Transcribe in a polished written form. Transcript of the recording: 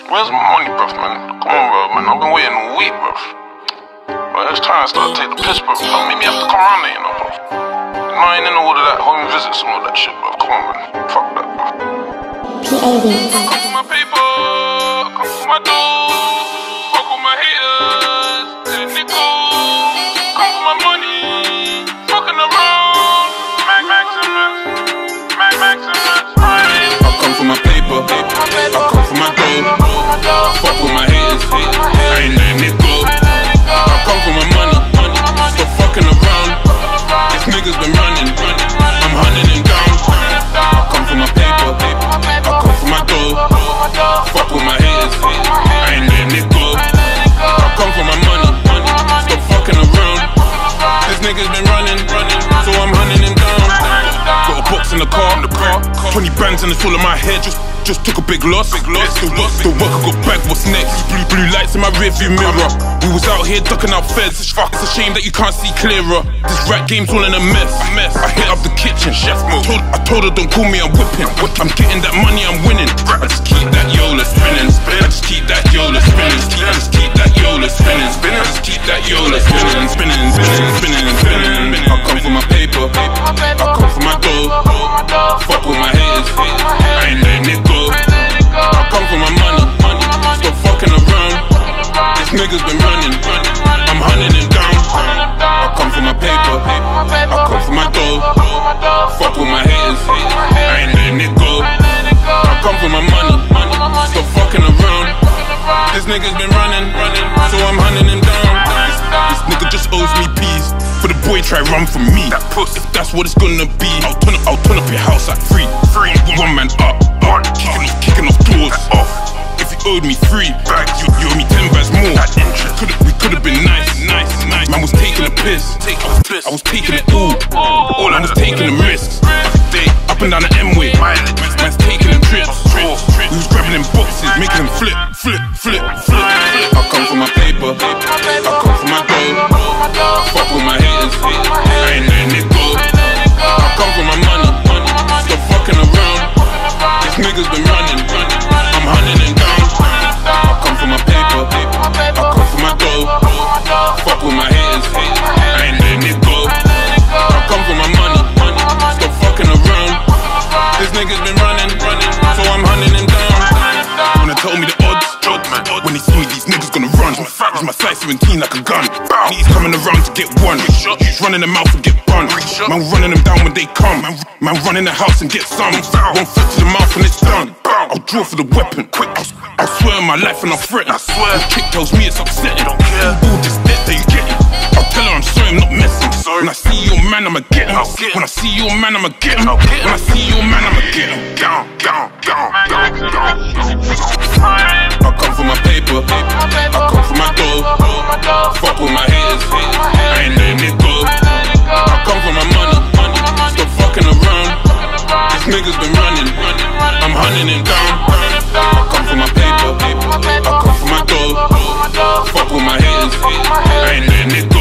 Where's my money, bruv, man? Come on, bro, man. I've been waiting all week, bruv. But it's time to start to take the piss, bruv. Don't make me have to come around there, you know, bruv. You know, I ain't in all of that home visits and all that shit, bruv. Come on, man. Fuck that, bruv. PAV. Come for my paper, come for my dough. Fuck with my haters, let it go. Come for my money, fucking around. Max and I come for my paper, I come for my dough. Fuck with my haters, I ain't letting it go. I come for my money, stop fucking around. These niggas been running, I'm hunting them down. I come for my paper, I come for my dough. Fuck with my haters, I ain't letting it go. I come for my money, stop fucking around. These niggas been running, so I'm hunting them down. Got a box in the car, 20 bands and it's all in my head. Just took a big loss. Still work, I got back, what's next? Blue lights in my rearview mirror. We was out here ducking out feds. It's a shame that you can't see clearer. This rap game's all in a mess. I hit up the kitchen, chef mode. I told her don't call me, I'm whipping. I'm getting that money, I'm winning. I just keep that Yola spinning. I just keep that Yola spinning. I just keep that Yola spinning. I just keep that Yola spinning. I come for my paper, I come for my dough. Fuck with my haters, I ain't letting it go. I come for my money, stop fucking around. These niggas been running, I'm hunting them down. I come for my paper, I come for my dough. Fuck with my haters, I ain't letting it go. I come for my money, stop fucking around. These niggas been running, so I'm hunting them down. This nigga just owes me peas. For the boy try run from me. If that's what it's gonna be, I'll turn up your house at 3. One man up, kicking off doors. If you owed me 3 bags, you owe me 10 bags more. We could've been nice. Man was taking a piss. I was taking it all I was taking them risks. Up and down the M-way, man's taking them trips. We was grabbing them boxes, making them flip. I come for my paper, I come for my dough. Fuck with my haters, I ain't letting it go. I come for my money, stop fucking around. These niggas been running, I'm hunting them down. I come for my paper, I come for my dough. Fuck with my haters, I ain't letting it go. I come for my money, stop fucking around. These niggas been running, so I'm hunting them down. When they told me the odds, when they see me, these niggas gonna run. Use my size 17 like a gun. He's coming around to get one. He's running them out and get bun. Man running them down when they come. Man run in the house and get some. 1 foot to the mouth and it's done. I'll draw for the weapon quick. I'll swear on my life and I'll threaten. The chick tells me it's upsetting. All this debt that you getting. I'll tell her I'm sorry, I'm not messing. When I see your man, I'ma get him. When I see your man, I'ma get him. When I see your man, I'ma get him. I come for my paper, I come for my dough. Fuck with my haters, I ain't letting it go. I come for my money, stop fucking around. These niggas been running, I'm hunting them down. I come for my paper, I come for my dough. Fuck with my haters, I ain't letting it go.